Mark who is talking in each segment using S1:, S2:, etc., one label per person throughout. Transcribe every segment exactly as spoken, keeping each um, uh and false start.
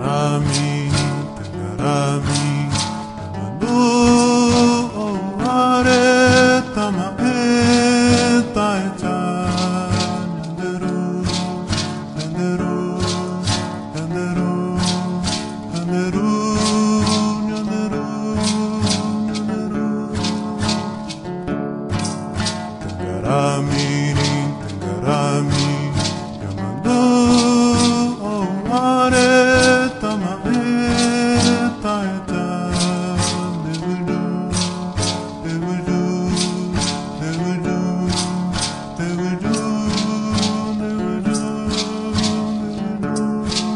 S1: Tengarami, tengarami, tamandu o are tamae taechan yanderu, yanderu, yanderu, yanderu, yanderu, yanderu. Tengarami, tengarami, yamandu o are tamae taechan. They will do, they will do, they will do, they will do, they will do, they will do.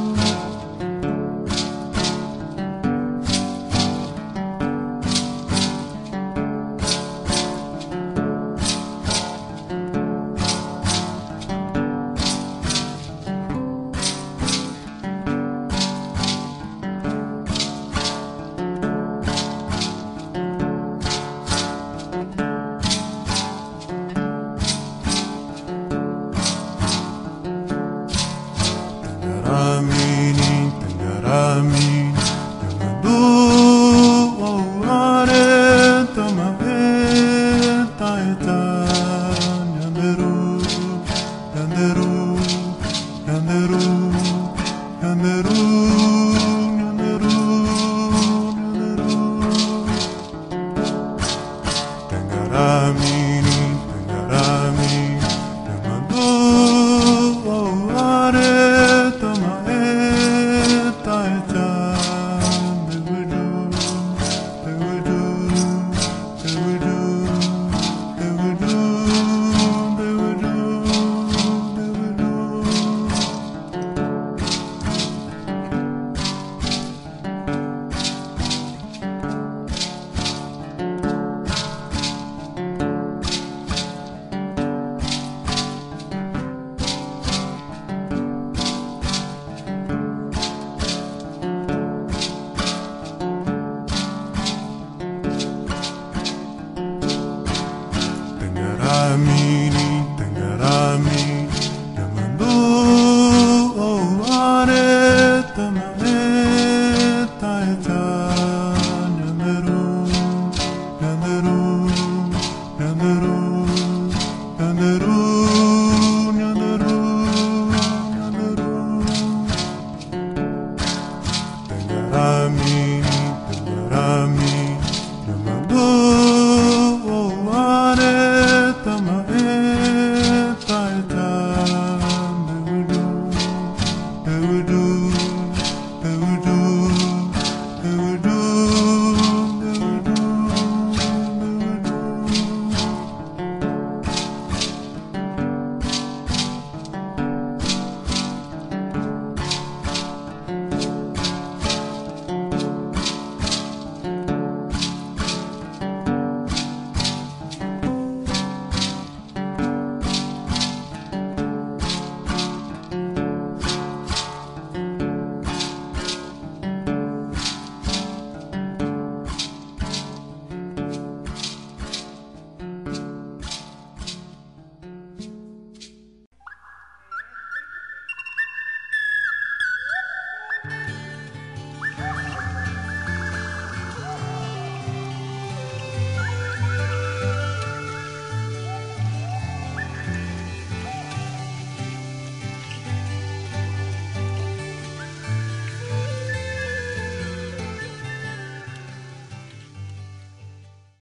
S1: Tengarami, tengarami, yamandu o are tamae taechan yanderu, yanderu, yanderu, yanderu.